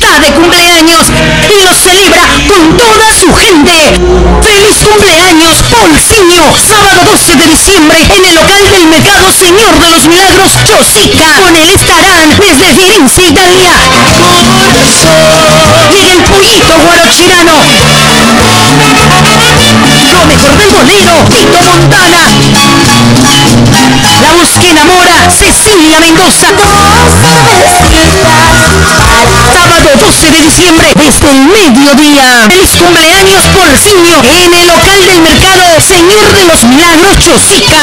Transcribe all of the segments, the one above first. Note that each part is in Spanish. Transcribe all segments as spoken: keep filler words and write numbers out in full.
está de cumpleaños y lo celebra con toda su gente. ¡Feliz cumpleaños, Polsinho! Sábado doce de diciembre en el local del mercado Señor de los Milagros, Chosica. Con él estarán desde Firenze, Italia. Llega el pollito guarochirano. Lo mejor del bolero, Tito Montana. La voz que enamora, Cecilia Mendoza. Sábado doce de diciembre, desde el mediodía. Feliz cumpleaños, Polsinho, en el local del mercado Señor de los Milagros, Chosica.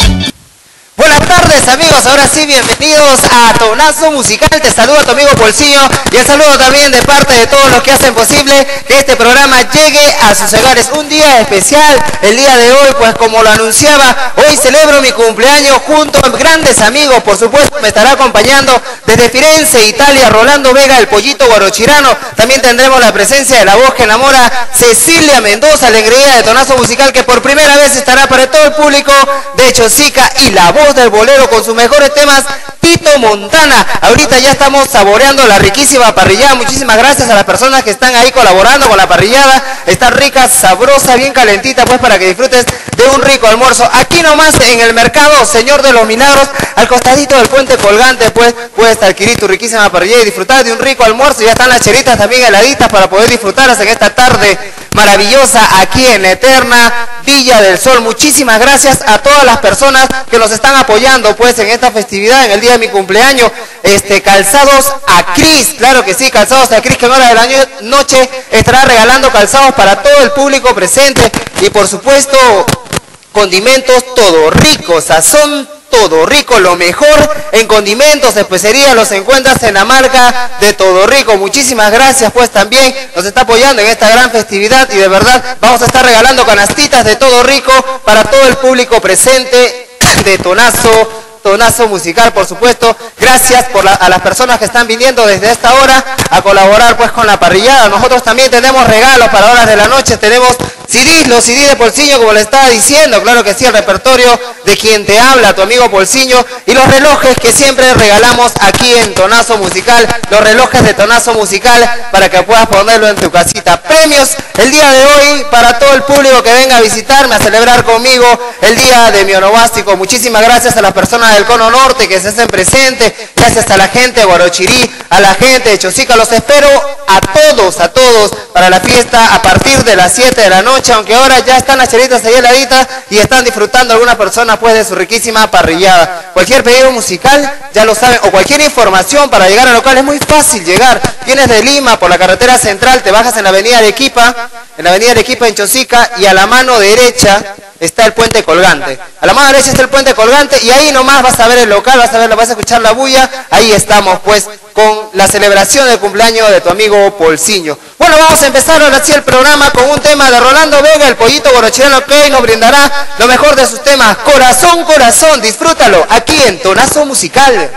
Buenas tardes, amigos, ahora sí, bienvenidos a Tonazo Musical. Te saluda tu amigo Polsinho y el saludo también de parte de todos los que hacen posible que este programa llegue a sus hogares. Un día especial, el día de hoy, pues como lo anunciaba, hoy celebro mi cumpleaños junto a grandes amigos. Por supuesto, me estará acompañando desde Firenze, Italia, Rolando Vega, el pollito guarochirano. También tendremos la presencia de la voz que enamora, Cecilia Mendoza, la engreída de Tonazo Musical, que por primera vez estará para todo el público de Chosica, y la voz del bolero con sus mejores temas, Tito Montana. Ahorita ya estamos saboreando la riquísima parrillada. Muchísimas gracias a las personas que están ahí colaborando con la parrillada. Está rica, sabrosa, bien calentita, pues para que disfrutes de un rico almuerzo. Aquí nomás en el mercado Señor de los Milagros, al costadito del puente colgante, pues puedes adquirir tu riquísima parrillada y disfrutar de un rico almuerzo. Ya están las cheritas también heladitas para poder disfrutarlas en esta tarde maravillosa aquí en Eterna Villa del Sol. Muchísimas gracias a todas las personas que nos están apoyando pues en esta festividad, en el día de mi cumpleaños. Este, Calzados Acris, claro que sí, Calzados Acris, que en hora de la noche estará regalando calzados para todo el público presente, y por supuesto condimentos todo rico, sazón Todo Rico, lo mejor en condimentos, especerías, los encuentras en la marca de Todo Rico. Muchísimas gracias, pues también nos está apoyando en esta gran festividad, y de verdad vamos a estar regalando canastitas de Todo Rico para todo el público presente de Tonazo Tonazo Musical, por supuesto. Gracias por la, a las personas que están viniendo desde esta hora a colaborar pues con la parrillada. Nosotros también tenemos regalos para horas de la noche, tenemos C Ds, los C Ds de Polsinho, como le estaba diciendo, claro que sí, el repertorio de quien te habla, tu amigo Polsinho, y los relojes que siempre regalamos aquí en Tonazo Musical, los relojes de Tonazo Musical, para que puedas ponerlo en tu casita. Premios el día de hoy para todo el público que venga a visitarme, a celebrar conmigo el día de mi onomástico. Muchísimas gracias a las personas del Cono Norte que se hacen presentes, gracias a la gente de Guarochirí, a la gente de Chosica. Los espero a todos, a todos, para la fiesta a partir de las siete de la noche, aunque ahora ya están las chelitas ahí heladitas y están disfrutando algunas personas pues de su riquísima parrillada. Cualquier pedido musical, ya lo saben, o cualquier información para llegar al local, es muy fácil llegar. Vienes de Lima por la carretera central, te bajas en la avenida Arequipa, en la avenida Arequipa en Chosica, y a la mano derecha está el puente colgante. A la mano derecha está el puente colgante, y ahí nomás vas a ver el local, vas a ver, vas a escuchar la bulla. Ahí estamos pues con la celebración del cumpleaños de tu amigo Polsinho. Bueno, vamos a empezar ahora sí el programa con un tema de Rolando Vega, el pollito guarochirano, que nos brindará lo mejor de sus temas. Corazón, corazón, disfrútalo aquí en Tonazo Musical.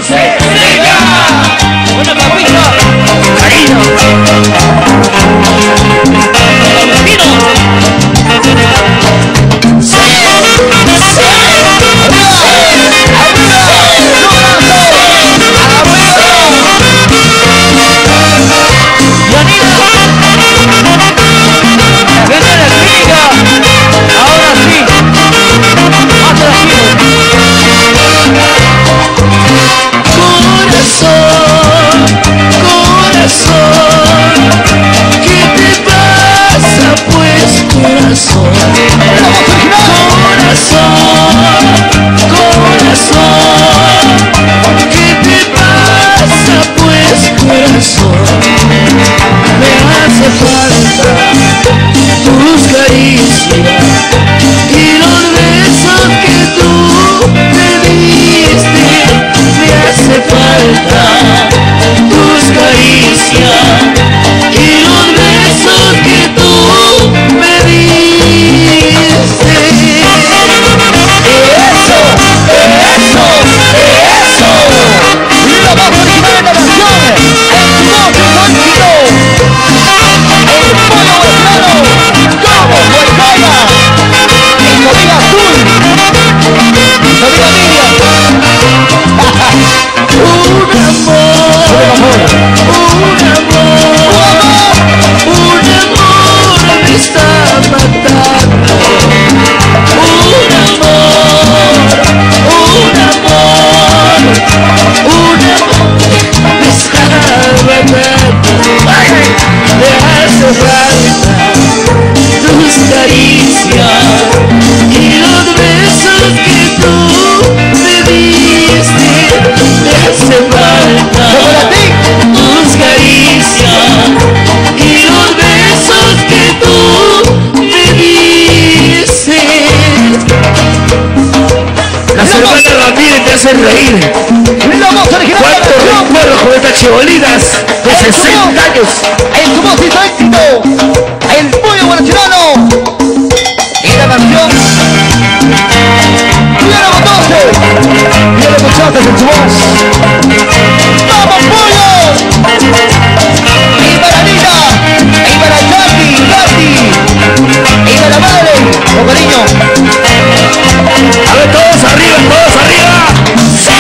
¡Una papita! ¡Cariño! Un amor, un amor. Chibolinas de sesenta años. En su voz hizo éxito el pollo guarachirano y la canción Cuidado con doce. Ya lo escuchaste en su voz. ¡Vamos, pollo! Y para Nina, y para Jackie, Katy, y para la madre, con cariño. A ver, todos arriba, todos arriba. ¡Sí!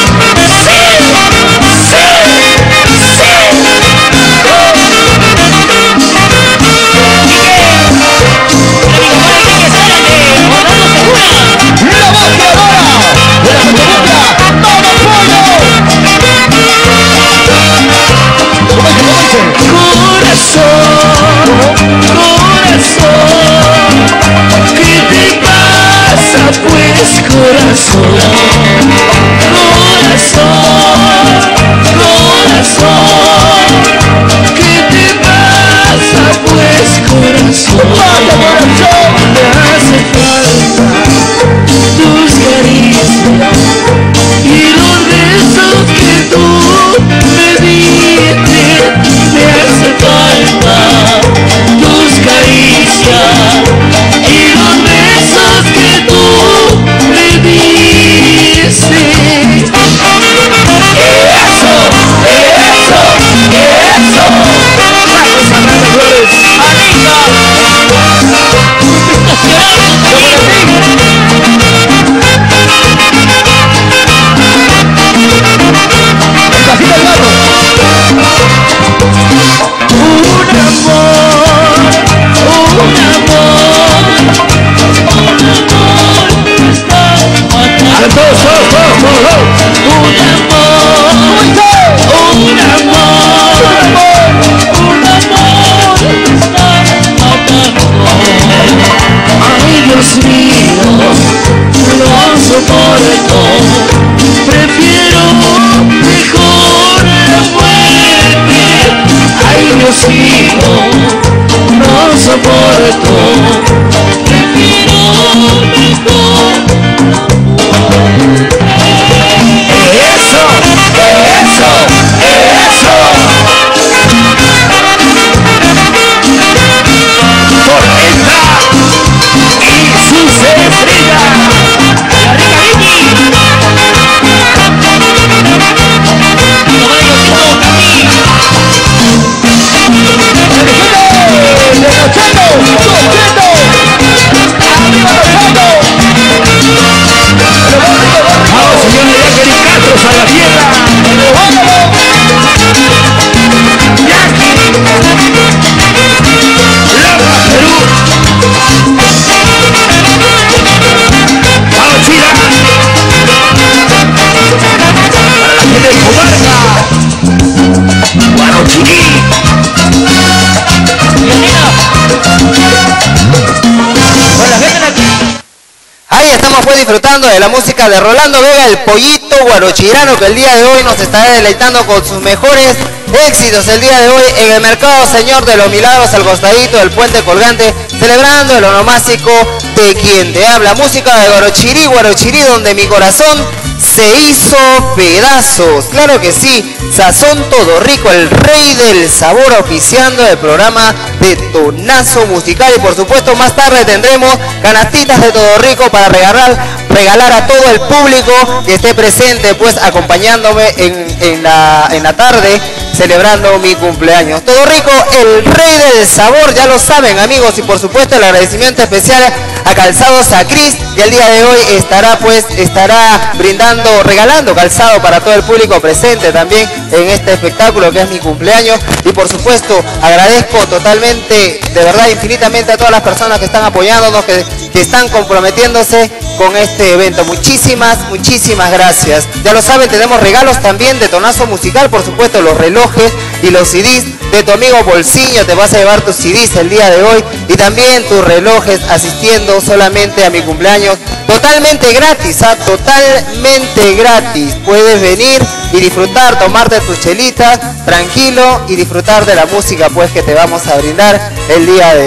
Fue disfrutando de la música de Rolando Vega, el pollito guarochirano, que el día de hoy nos estará deleitando con sus mejores éxitos el día de hoy en el mercado Señor de los Milagros, al costadito del puente colgante, celebrando el onomástico de quien te habla. Música de Guarochirí, Guarochirí, donde mi corazón se hizo pedazos. Claro que sí, Sazón Todo Rico, el rey del sabor, oficiando el programa de Tonazo Musical. Y por supuesto más tarde tendremos canastitas de Todo Rico para regalar, regalar a todo el público que esté presente, pues acompañándome en, en, la, en la tarde, celebrando mi cumpleaños. Todo Rico, el rey del sabor, ya lo saben, amigos. Y por supuesto el agradecimiento especial a Calzados Sacris, que el día de hoy estará pues estará brindando, regalando calzado para todo el público presente también en este espectáculo que es mi cumpleaños. Y por supuesto agradezco totalmente, de verdad infinitamente, a todas las personas que están apoyándonos, que, que están comprometiéndose con este evento. Muchísimas, muchísimas gracias. Ya lo saben, tenemos regalos también de Tonazo Musical, por supuesto los relojes y los C Ds de tu amigo Bolsillo. Te vas a llevar tus C Ds el día de hoy y también tus relojes asistiendo solamente a mi cumpleaños. Totalmente gratis, ¿ah? Totalmente gratis. Puedes venir y disfrutar, tomarte tus chelitas tranquilo y disfrutar de la música pues que te vamos a brindar el día de hoy.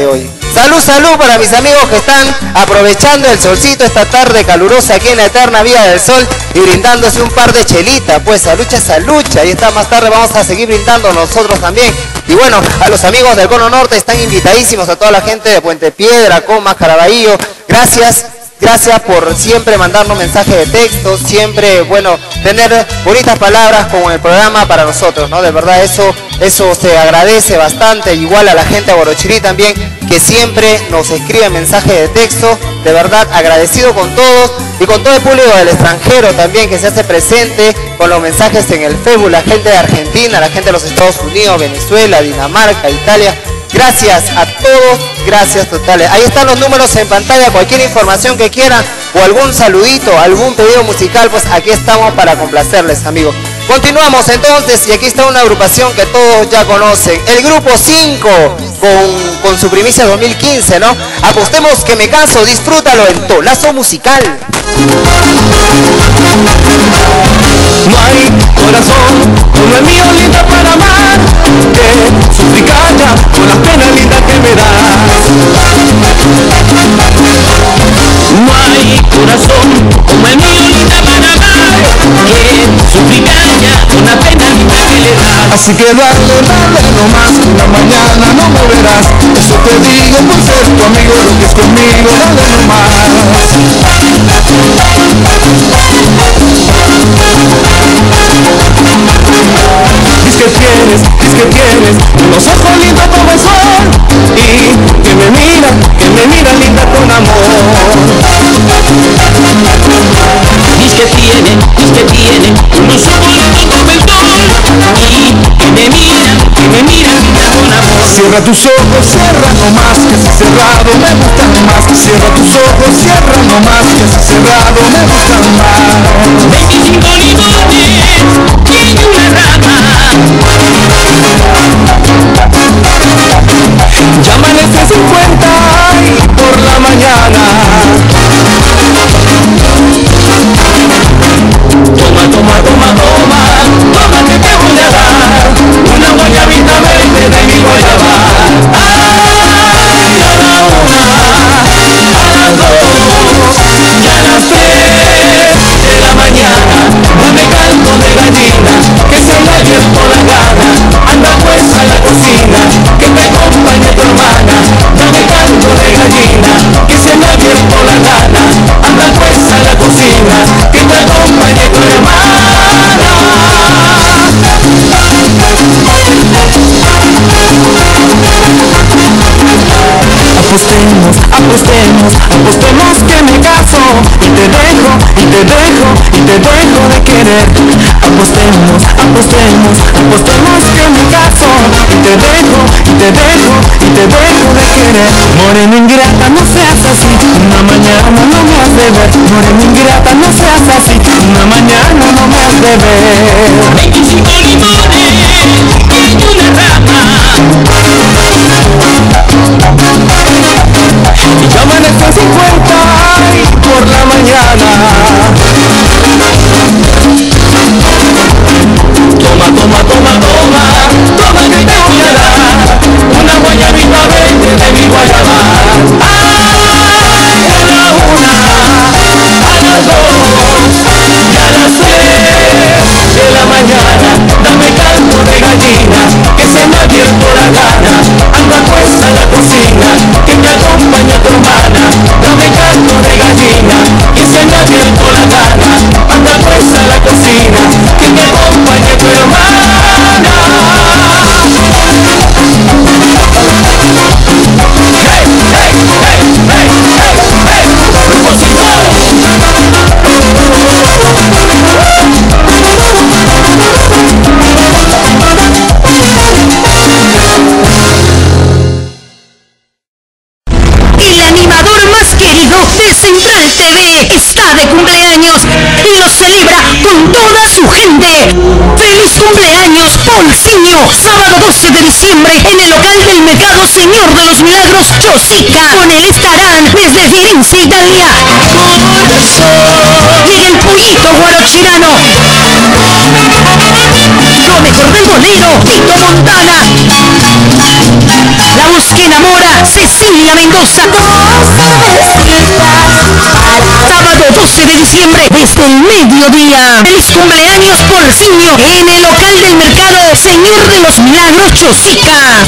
Salud, salud para mis amigos que están aprovechando el solcito esta tarde calurosa aquí en la eterna Vía del Sol y brindándose un par de chelitas. Pues salucha, salucha. Ahí está, más tarde vamos a seguir brindando nosotros también. Y bueno, a los amigos del Cono Norte están invitadísimos, a toda la gente de Puente Piedra, Comas, Caraballo. Gracias. Gracias por siempre mandarnos mensajes de texto, siempre, bueno, tener bonitas palabras como el programa para nosotros, ¿no? De verdad, eso, eso se agradece bastante, igual a la gente de Borochirí también, que siempre nos escribe mensajes de texto, de verdad, agradecido con todos y con todo el público del extranjero también, que se hace presente con los mensajes en el Facebook, la gente de Argentina, la gente de los Estados Unidos, Venezuela, Dinamarca, Italia. Gracias a todos, gracias totales. Ahí están los números en pantalla, cualquier información que quieran o algún saludito, algún pedido musical, pues aquí estamos para complacerles, amigos. Continuamos entonces y aquí está una agrupación que todos ya conocen, el Grupo cinco, con, con su primicia dos mil quince, ¿no? Apostemos que me caso, disfrútalo en Tonazo Musical. No hay corazón como el mío, linda, para amar, que suplicalla con las penas lindas que me das. No hay corazón como el mío, linda, para amar, que suplicalla con las penas lindas que le das. Así que dale, dale nomás, una mañana no me verás. Eso te digo por ser tu amigo, lo que es conmigo, dale nomás. Diz que tienes, diz que tienes unos ojos lindos como el sol y que me mira, que me mira linda con amor. Diz que tiene, diz que tiene unos ojos lindos como el sol y que me mira, que me mira linda con amor. Cierra tus ojos, cierra nomás, que así cerrado me gustan más. Cierra tus ojos, cierra nomás, que así cerrado me gustan más. veinticinco limones y una rama. Ya amanece cincuenta y por la mañana. Toma, toma, toma, toma, toma que te voy a dar una guayabita verde de mi guayaba. Ay, a la una, a las dos y a las tres de la mañana. Dame caldo de gallina, que se me ha abierto la gana. Anda pues a la cocina, que te acompañe tu hermana. Dame caldo de gallina, que se me ha abierto la gana. Anda pues a la cocina, que te acompañe tu hermana. Apostemos, apostemos, apostemos que me caso y te dejo, y te dejo, y te dejo de querer. Apostemos, apostemos, apostemos que me caso y te dejo, y te dejo, y te dejo de querer. Morena ingrata, no seas así, una mañana no me has de ver. Morena ingrata, no seas así, una mañana no me has de ver. veinticinco limones y una rama. Y ya amanece cincuenta y por la mañana. Toma, toma, toma, toma, toma que te voy a dar una guayabita verde de mi guayaba. Ay, a la una, a las dos y a las tres de la mañana. Dame caldo de gallina, que se me ha abierto la gana. Anda pues a la cocina, que me acompaña tu hermana. Dame caldo de gallina, que se me ha abierto la gana. Anda pues a la cocina, que me acompañe tu hermana. Hey, hey, hey, hey, hey, hey, Grupo El animador más querido de Central T V está de cumpleaños y lo celebra con toda su gente. ¡Feliz cumpleaños, Polsinio! Sábado doce de diciembre en el local del Mercado Señor de los Milagros, Chosica. Con él estarán desde Firenze, Italia. Llega el pollito guarochirano. Lo mejor del bolero, Tito Montana. La voz que enamora, Cecilia. Cecilia Mendoza. Sábado doce de diciembre, desde el mediodía. Feliz cumpleaños, Polsinio, en el local del mercado Señor de los Milagros, Chosica.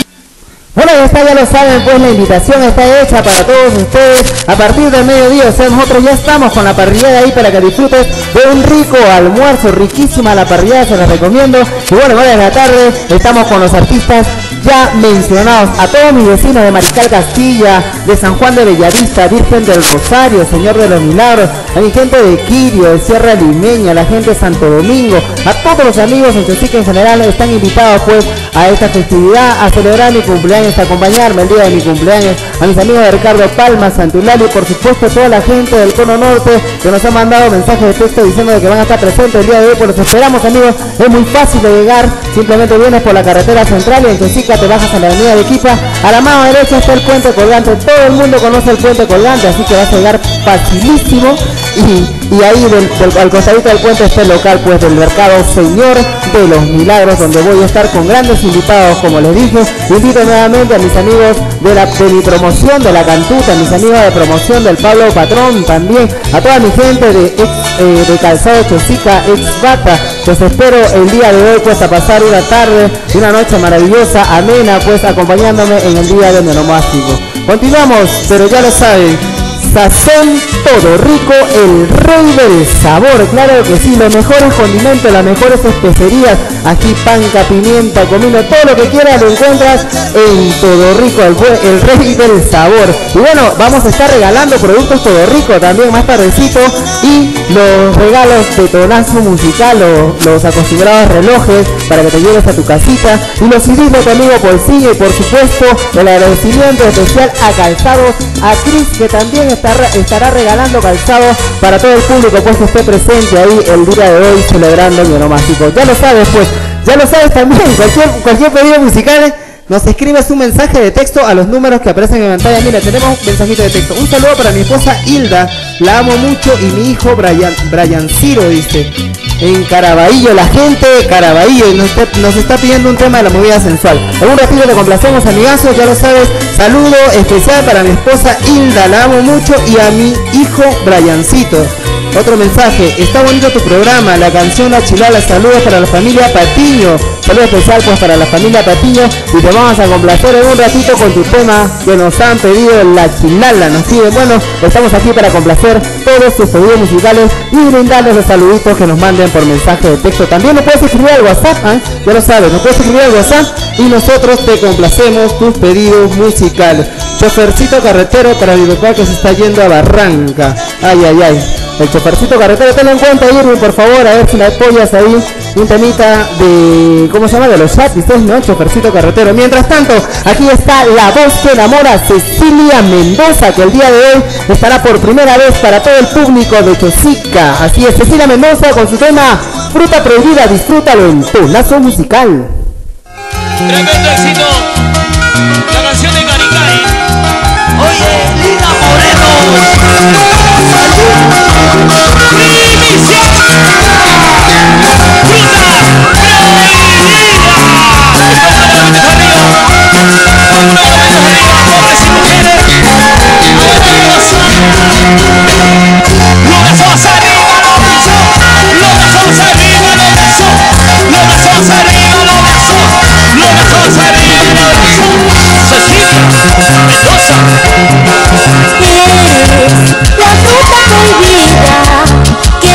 Bueno, ya está, ya lo saben, pues la invitación está hecha para todos ustedes. A partir del mediodía, o sea, nosotros ya estamos con la parrillada ahí para que disfrutes de un rico almuerzo, riquísima la parrillada, se las recomiendo. Y bueno, hoy en la tarde estamos con los artistas ya mencionados, a todos mis vecinos de Mariscal Castilla, de San Juan de Bellavista, Virgen del Rosario, Señor de los Milagros, a mi gente de Quirio, de Sierra Limeña, a la gente de Santo Domingo, a todos los amigos en Chosica en general están invitados pues a esta festividad, a celebrar mi cumpleaños, a acompañarme el día de mi cumpleaños, a mis amigos de Ricardo Palma, Santulali, por supuesto toda la gente del Cono Norte que nos ha mandado mensajes de texto diciendo de que van a estar presentes el día de hoy, pues los esperamos, amigos. Es muy fácil de llegar, simplemente vienes por la carretera central y en Chosica te bajas a la avenida de Arequipa, a la mano derecha está el puente colgante, todo el mundo conoce el puente colgante, así que vas a llegar facilísimo. Y, y ahí del, del, al costadito del puente está el local pues del mercado Señor de los Milagros, donde voy a estar con grandes invitados, como les dije. Invito nuevamente a mis amigos de, la, de mi promoción de la Cantuta, a mis amigos de promoción del Pablo Patrón, también a toda mi gente de, ex, eh, de Calzado Chosica, ex Bata. Pues espero el día de hoy pues a pasar una tarde, una noche maravillosa, amena, pues acompañándome en el día de mi onomástico. Continuamos, pero ya lo saben, sazón todo rico, el rey del sabor, claro que sí, los mejores condimentos, las mejores especerías, ají, panca, pimienta, comino, todo lo que quieras lo encuentras en Todo Rico, el, el rey del sabor. Y bueno, vamos a estar regalando productos Todo Rico también más tardecito, y los regalos de tonazo musical, los, los acostumbrados relojes para que te lleves a tu casita, y los C Ds de tu amigo Polsinio, y por supuesto el agradecimiento especial a Calzados, a Cris, que también está estará regalando calzado para todo el público pues que esté presente ahí el día de hoy celebrando mi onomástico. Ya lo sabes pues, ya lo sabes también, cualquier, cualquier pedido musical nos escribes un mensaje de texto a los números que aparecen en pantalla. Mira, tenemos un mensajito de texto. Un saludo para mi esposa Hilda, la amo mucho, y mi hijo Brian, Brian Ciro, dice, en Caraballo, la gente de Caraballo, y nos, nos está pidiendo un tema de la movida sensual. En un ratito le complacemos, amigazos, ya lo sabes. Saludo especial para mi esposa Hilda, la amo mucho, y a mi hijo Briancito. Otro mensaje, está bonito tu programa, la canción La Chilala, saludos para la familia Patiño, saludo especial pues para la familia Patiño, y te vamos a complacer en un ratito con tu tema que nos han pedido, La Chilala, nos piden. Bueno, estamos aquí para complacer todos tus pedidos musicales y brindarles los saluditos que nos manden por mensaje de texto. También nos puedes escribir al WhatsApp, ¿eh? Ya lo sabes, nos puedes escribir al WhatsApp y nosotros te complacemos tus pedidos musicales. Chofercito carretero para mi papá que se está yendo a Barranca, ay, ay, ay. El chofercito carretero, tenlo en cuenta, Irving, por favor, a ver si la apoyas ahí, un temita de, ¿cómo se llama? De los chatis, ¿no? Chofercito carretero. Mientras tanto, aquí está la voz que enamora, Cecilia Mendoza, que el día de hoy estará por primera vez para todo el público de Chosica. Así es, Cecilia Mendoza con su tema Fruta Prohibida, disfrútalo en Tonazo Musical. Tremendo éxito, la canción de Caricay. Oye, Lina Moreno. La fruta prohibida que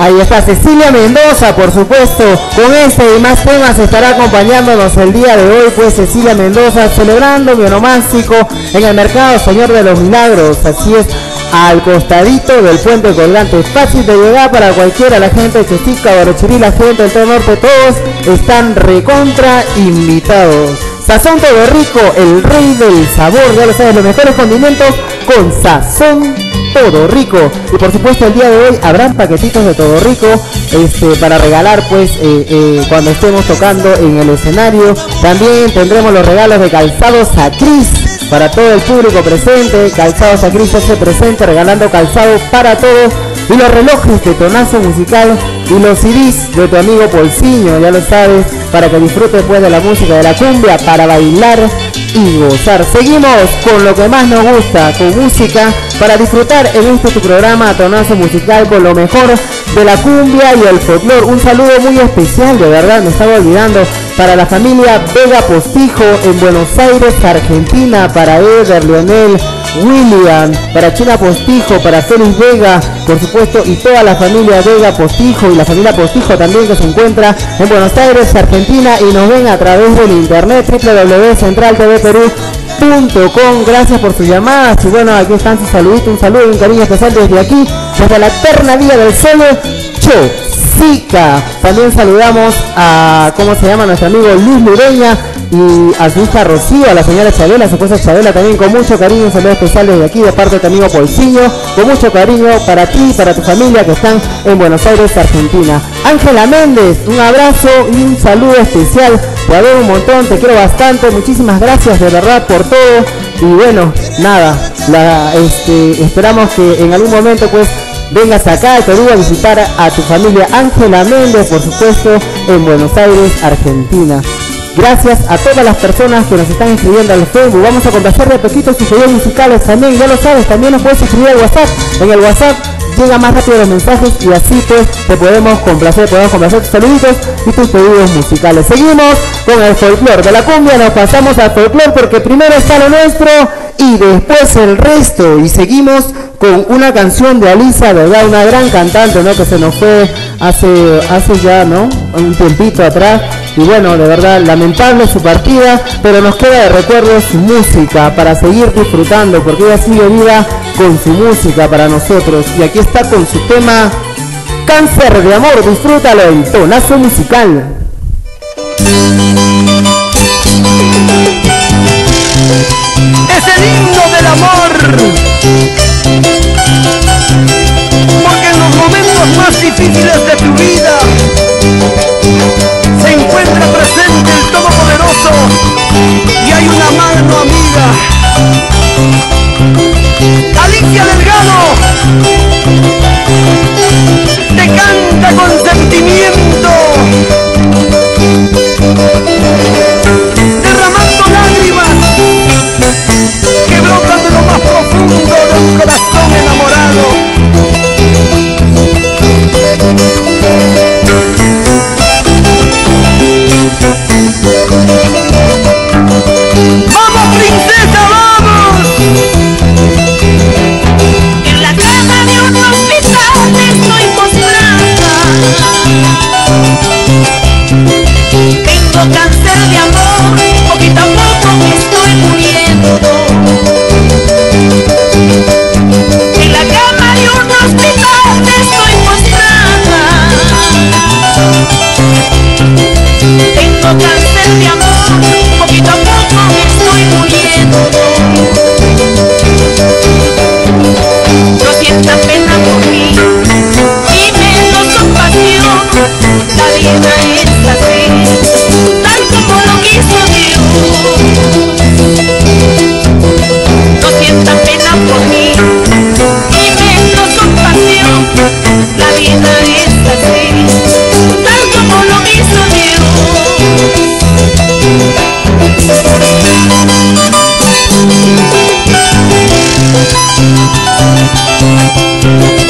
Ahí está Cecilia Mendoza, por supuesto, con este y más temas estará acompañándonos el día de hoy, pues Cecilia Mendoza celebrando mi onomástico en el mercado Señor de los Milagros, así es, al costadito del puente colgante, fácil de llegar para cualquiera, la gente de Chosica, Barochirí, la gente del todo norte, todos están recontra invitados. Sazón Todo Rico, el rey del sabor, ya lo sabes, los mejores condimentos con Sazón Todo Rico. Y por supuesto el día de hoy habrán paquetitos de Todo Rico este, para regalar pues eh, eh, cuando estemos tocando en el escenario. También tendremos los regalos de Calzado Sacris para todo el público presente. Calzado Sacris se presente regalando calzado para todos. Y los relojes de Tonazo Musical y los C Ds de tu amigo Polciño, ya lo sabes, para que disfrutes pues de la música de la cumbia, para bailar y gozar. Seguimos con lo que más nos gusta, con música, para disfrutar en este tu programa Tonazo Musical con lo mejor de la cumbia y el folclore. Un saludo muy especial, de verdad, me estaba olvidando, para la familia Vega Postijo en Buenos Aires, Argentina, para Eder, Leonel, William, para China Postijo, para Félix Vega, por supuesto, y toda la familia Vega Postijo y la familia Postijo también, que se encuentra en Buenos Aires, Argentina, y nos ven a través del internet doble u doble u doble u punto central t v perú punto com. Gracias por sus llamadas y bueno, aquí están sus saluditos, un saludo y un cariño especial desde aquí, desde la eterna Villa del Sol, Chosica. También saludamos a, ¿cómo se llama? Nuestro amigo Luis Lureña y a su hija Rocío, a la señora Chabela, a su esposa Chabela, también con mucho cariño, un saludo especial desde aquí de parte de tu amigo Polciño, con mucho cariño para ti y para tu familia que están en Buenos Aires, Argentina. Ángela Méndez, un abrazo y un saludo especial, te adoro un montón, te quiero bastante, muchísimas gracias de verdad por todo y bueno, nada, la, este, esperamos que en algún momento pues vengas acá a Perú a visitar a tu familia. Ángela Méndez, por supuesto, en Buenos Aires, Argentina. Gracias a todas las personas que nos están escribiendo al Facebook. Vamos a complacer de poquito sus pedidos musicales también, ya lo sabes, también nos puedes escribir al WhatsApp. En el WhatsApp llega más rápido los mensajes y así pues te podemos complacer, podemos complacer tus saluditos y tus pedidos musicales. Seguimos con el folclore de la cumbia, nos pasamos al folclore porque primero está lo nuestro y después el resto, y seguimos con una canción de Alisa, ¿verdad? Una gran cantante, ¿no? Que se nos fue hace, hace ya, ¿no? Un tiempito atrás. Y bueno, de verdad, lamentable su partida, pero nos queda de recuerdo su música para seguir disfrutando, porque ella sigue viva con su música para nosotros. Y aquí está con su tema Cáncer de Amor, disfrútalo en Tonazo Musical. Es el himno del amor, porque en los momentos más difíciles de tu vida se encuentra presente el Todopoderoso y hay una mano amiga. Alicia Delgado te canta con sentimiento, derramando lágrimas que brotan de lo más profundo de un corazón enamorado. ¡Vamos, princesa, vamos! En la cama de un hospital estoy postrada. Tengo cáncer de amor, poquito a poco me estoy muriendo. En la cama de un hospital estoy postrada. Tengo cáncer de amor, poquito a poco me estoy muriendo. No sientas pena por mí y menos compasión. La vida es así, tal como lo quiso Dios. No sientas pena por mí y menos compasión. La vida es así, tal como lo quiso Dios. Thank you.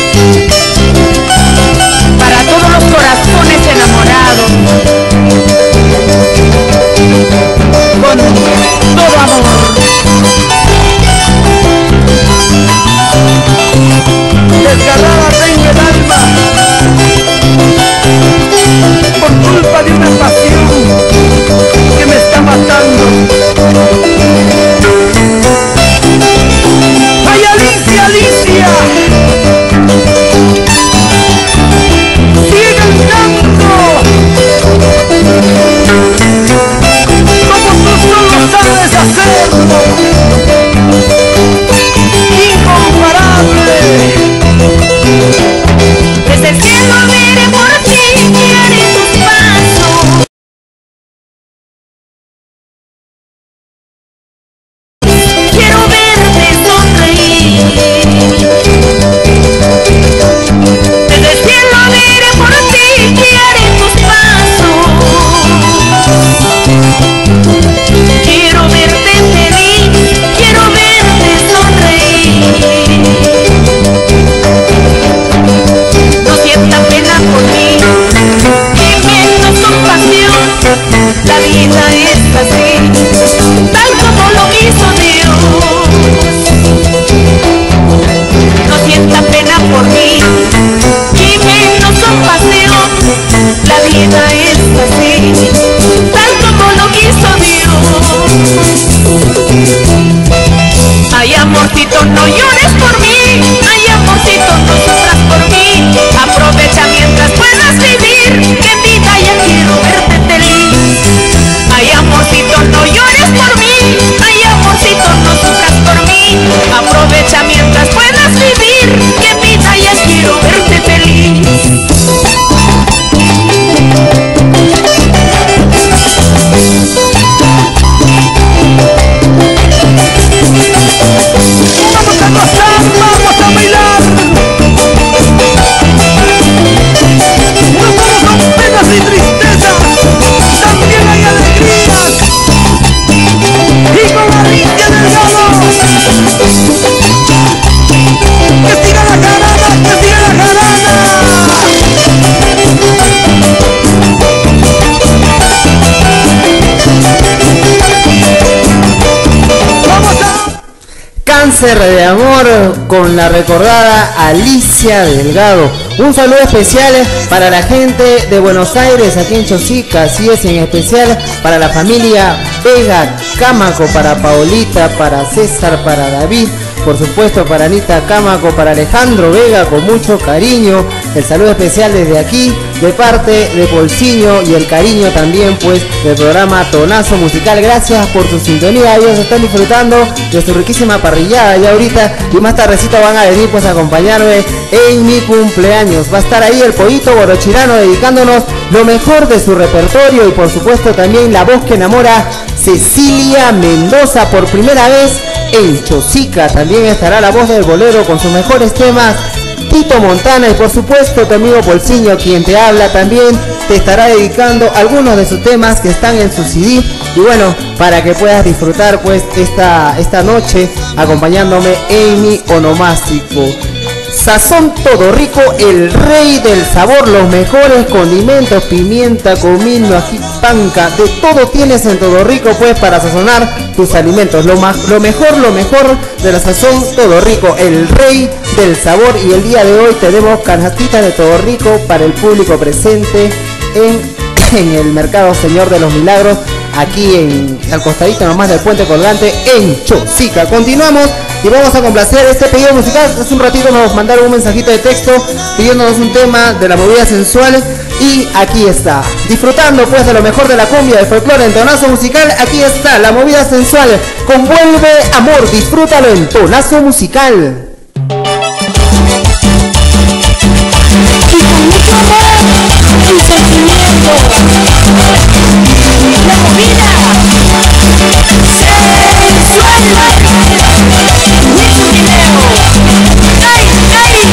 cáncer de amor con la recordada Alicia Delgado. Un saludo especial para la gente de Buenos Aires, aquí en Chosica, así es, en especial para la familia Vega Cámaco, para Paolita, para César, para David, por supuesto para Anita Cámaco, para Alejandro Vega, con mucho cariño. El saludo especial desde aquí, de parte de Polciño, y el cariño también pues del programa Tonazo Musical. Gracias por su sintonía, ellos están disfrutando de su riquísima parrillada ya ahorita, y más tardecito van a venir pues a acompañarme en mi cumpleaños. Va a estar ahí el Pollito Borochirano dedicándonos lo mejor de su repertorio, y por supuesto también la voz que enamora, Cecilia Mendoza, por primera vez en Chosica. También estará la voz del bolero con sus mejores temas, Tito Montana, y por supuesto tu amigo Polciño, quien te habla, también te estará dedicando algunos de sus temas que están en su C D. Y bueno, para que puedas disfrutar pues esta, esta noche acompañándome en mi onomástico. Sazón Todo Rico, el rey del sabor, los mejores condimentos, pimienta, comino, ají, panca, de todo tienes en Todo Rico pues para sazonar tus alimentos. Lo, más, lo mejor, lo mejor de la Sazón Todo Rico, el rey del sabor. Y el día de hoy tenemos canastitas de Todo Rico para el público presente en, en el Mercado Señor de los Milagros, aquí en al costadito nomás del puente colgante en Chosica. Continuamos y vamos a complacer este pedido musical. Hace un ratito nos mandaron un mensajito de texto pidiéndonos un tema de la movida sensual, y aquí está, disfrutando pues de lo mejor de la cumbia, del folclore en Tonazo Musical. Aquí está la movida sensual con Vuelve Amor, disfrútalo en Tonazo Musical. Y con mucho amor y sentimiento, la movida sensual, Wicho Guineo. ¡Ay, ay!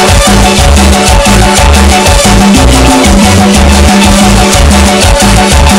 We'll be right back.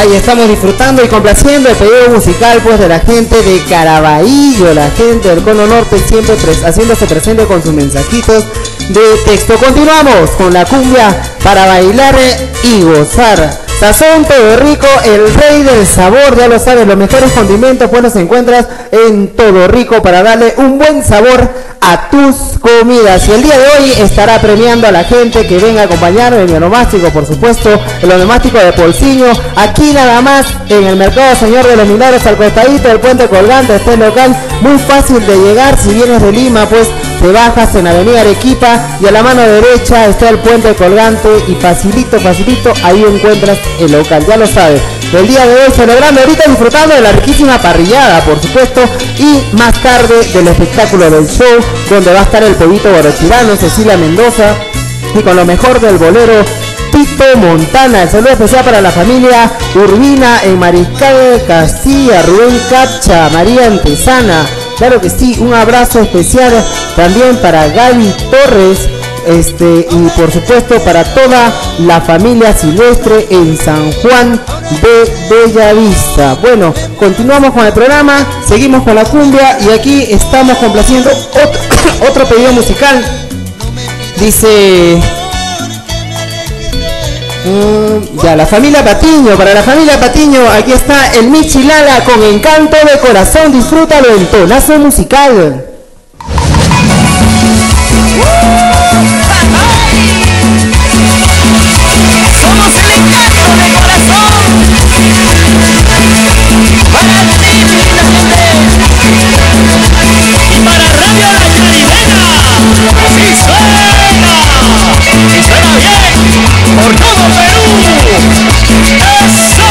Ahí estamos disfrutando y complaciendo el pedido musical pues de la gente de Caraballo, la gente del Cono Norte siempre pres haciéndose presente con sus mensajitos de texto. Continuamos con la cumbia para bailar y gozar. Sazón Todo Rico, el rey del sabor, ya lo sabes, los mejores condimentos pues los encuentras en Todo Rico para darle un buen sabor a tus comidas. Y el día de hoy estará premiando a la gente que venga a acompañarme en mi onomástico, por supuesto, el onomástico de Polsiño, aquí nada más en el Mercado Señor de los Milagros, al costadito del puente colgante. Este local muy fácil de llegar, si vienes de Lima pues te bajas en Avenida Arequipa y a la mano derecha está el puente colgante y facilito, facilito, ahí encuentras el local, ya lo sabes. El día de hoy celebrando, ahorita disfrutando de la riquísima parrillada, por supuesto, y más tarde del espectáculo del show, donde va a estar el pollito guarochirano, Cecilia Mendoza, y con lo mejor del bolero, Tito Montana. El saludo especial para la familia Urbina en Mariscal Castilla, Rubén Capcha, María Antesana. Claro que sí, un abrazo especial también para Gaby Torres, este y por supuesto para toda la familia Silvestre en San Juan de Bellavista. Bueno, continuamos con el programa, seguimos con la cumbia y aquí estamos complaciendo otro, otro pedido musical. Dice... Mm, ya, la familia Patiño, para la familia Patiño, aquí está el Michilala con Encanto de Corazón, disfrútalo en Tonazo Musical. Somos el encanto de corazón para ti, linda gente, y para Radio La Caribeña. ¡Sí suena! ¡Y suena bien! ¡Por todo Perú! ¡Eso!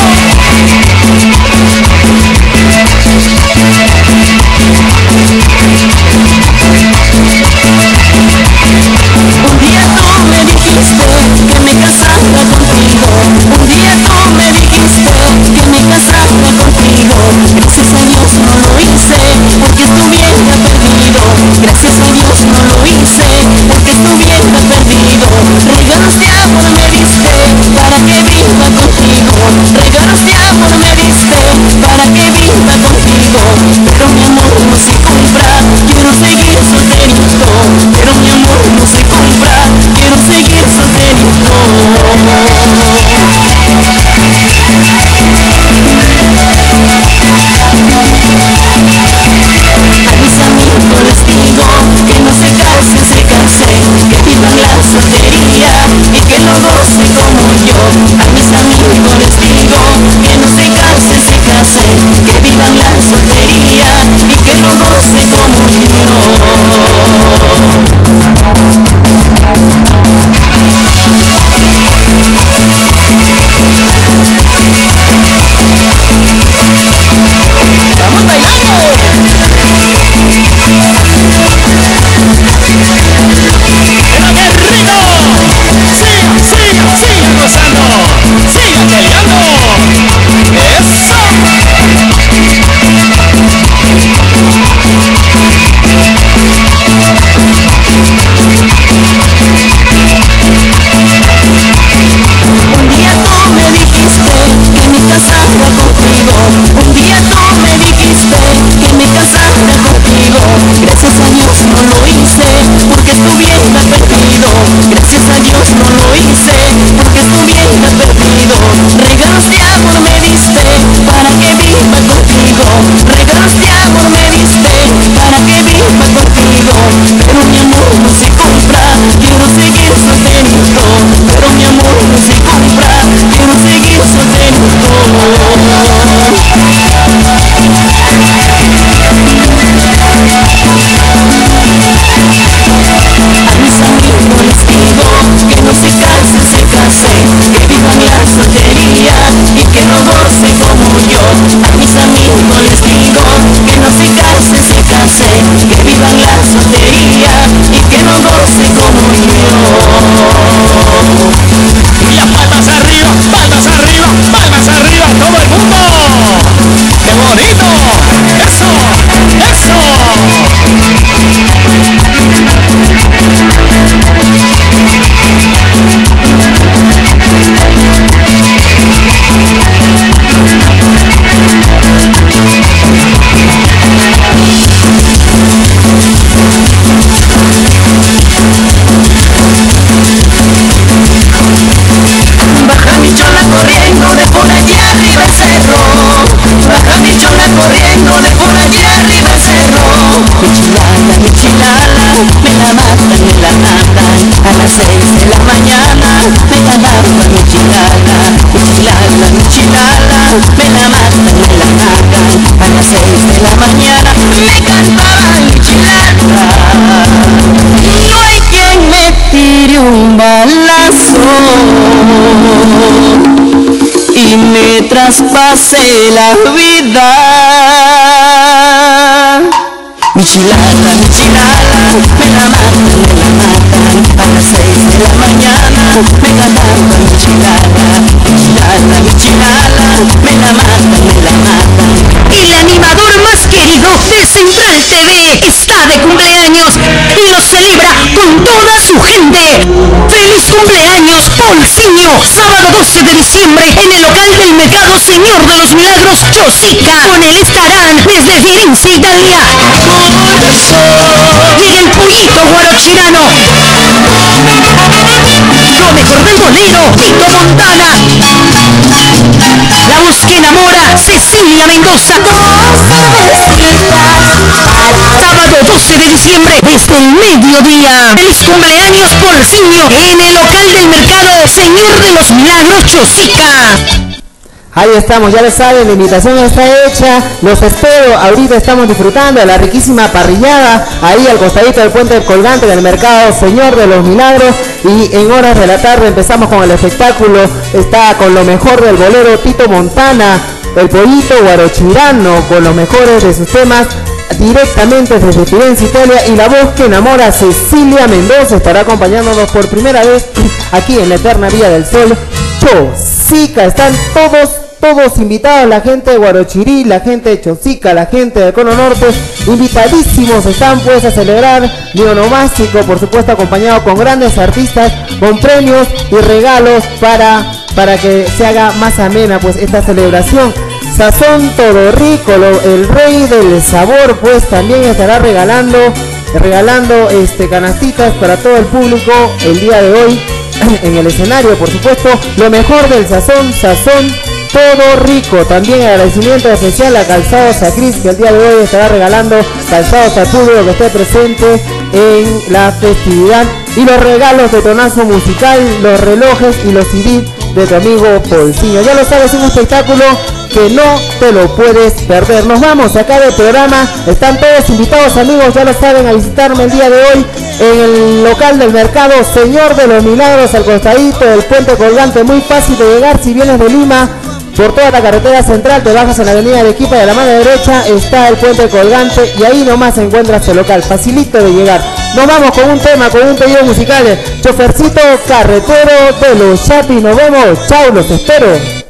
mata, mi chilala, mi chilala, mi chilala, me la matan, me la matan, a las seis de la mañana me cantaban mi chilala. No hay quien me tire un balazo y me traspase la vida. Mi chilala, mi chilala, me la matan, me la matan, a las seis de la mañana me cantaban mi chilala, mi chilala, mi chilala, me la matan, me la matan. El animador más querido de Central T V está de cumpleaños y lo celebra con toda su gente. ¡Feliz cumpleaños, Polsinho! Sábado doce de diciembre en el local del Mercado Señor de los Milagros, Chosica. Con él estarán desde Firenze, Italia. Llega el pollito guarochirano. Lo mejor del bolero, Tito Montana. La voz que enamora, Cecilia Mendoza. Sábado doce de diciembre, desde el mediodía. Feliz cumpleaños, Polsinho, en el local del Mercado Señor de los Milagros, Chosica. Ahí estamos, ya lo saben, la invitación está hecha, los espero, ahorita estamos disfrutando de la riquísima parrillada, ahí al costadito del puente colgante del Mercado Señor de los Milagros, y en horas de la tarde empezamos con el espectáculo, está con lo mejor del bolero Tito Montana, el pollito guarochirano, con los mejores de sus temas, directamente desde Firenze, Italia, y la voz que enamora, Cecilia Mendoza, estará acompañándonos por primera vez aquí en la eterna Vía del Sol, Chosica. Están todos, todos invitados, la gente de Guarochirí, la gente de Chosica, la gente de Cono Norte, invitadísimos están pues a celebrar mi onomástico, por supuesto acompañado con grandes artistas, con premios y regalos para, para que se haga más amena pues esta celebración. Sazón Todo Rico, lo, el rey del sabor, pues también estará regalando, regalando este canastitas para todo el público el día de hoy en el escenario, por supuesto, lo mejor del sazón, Sazón Todo Rico. También agradecimiento especial a Calzado Sacris, que el día de hoy estará regalando calzado sacudo que esté presente en la festividad, y los regalos de Tonazo Musical, los relojes y los C D de tu amigo Polsinho. Ya lo sabes, un espectáculo que no te lo puedes perder. Nos vamos, acá del programa, están todos invitados amigos, ya lo saben, a visitarme el día de hoy en el local del Mercado Señor de los Milagros, al costadito del puente colgante, muy fácil de llegar. Si vienes de Lima, por toda la carretera central, te bajas en la avenida Arequipa y a la mano derecha está el puente colgante, y ahí nomás encuentras el local, facilito de llegar. Nos vamos con un tema, con un pedido musical, Chofercito Carretero de los Chapis. Nos vemos, chao, los espero.